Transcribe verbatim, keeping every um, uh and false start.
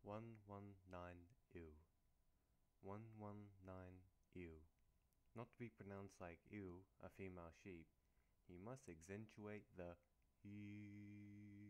one one nine ew. one one nine ew. Not to be pronounced like ew, a female sheep. You must accentuate the e.